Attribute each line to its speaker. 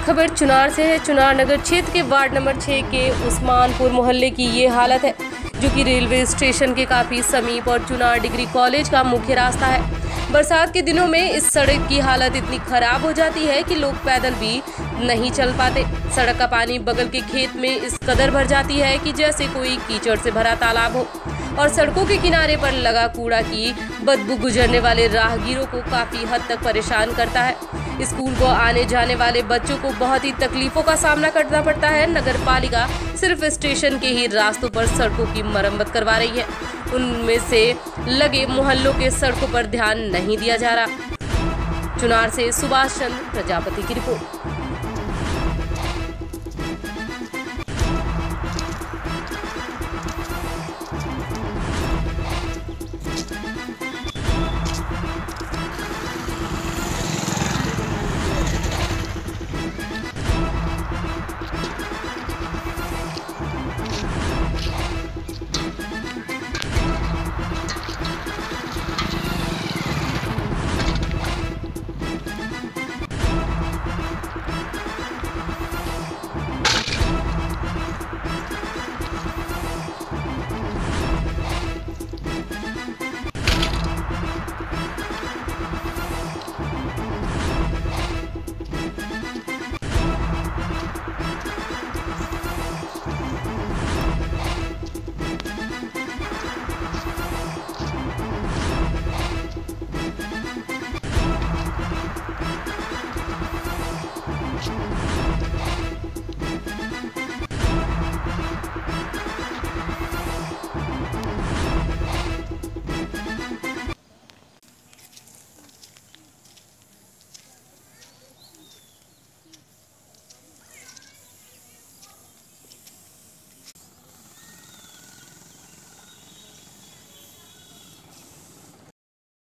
Speaker 1: खबर चुनार से है। चुनार नगर क्षेत्र के वार्ड नंबर 6 के उस्मानपुर मोहल्ले की ये हालत है, जो कि रेलवे स्टेशन के काफी समीप और चुनार डिग्री कॉलेज का मुख्य रास्ता है। बरसात के दिनों में इस सड़क की हालत इतनी खराब हो जाती है कि लोग पैदल भी नहीं चल पाते। सड़क का पानी बगल के खेत में इस कदर भर जाती है कि जैसे कोई कीचड़ से भरा तालाब हो, और सड़कों के किनारे पर लगा कूड़ा की बदबू गुजरने वाले राहगीरों को काफी हद तक परेशान करता है। स्कूल को आने जाने वाले बच्चों को बहुत ही तकलीफों का सामना करना पड़ता है। नगर पालिका सिर्फ स्टेशन के ही रास्तों पर सड़कों की मरम्मत करवा रही है, उनमें से लगे मोहल्लों के सड़कों पर ध्यान नहीं दिया जा रहा। चुनार से सुभाष चंद्र प्रजापति की रिपोर्ट।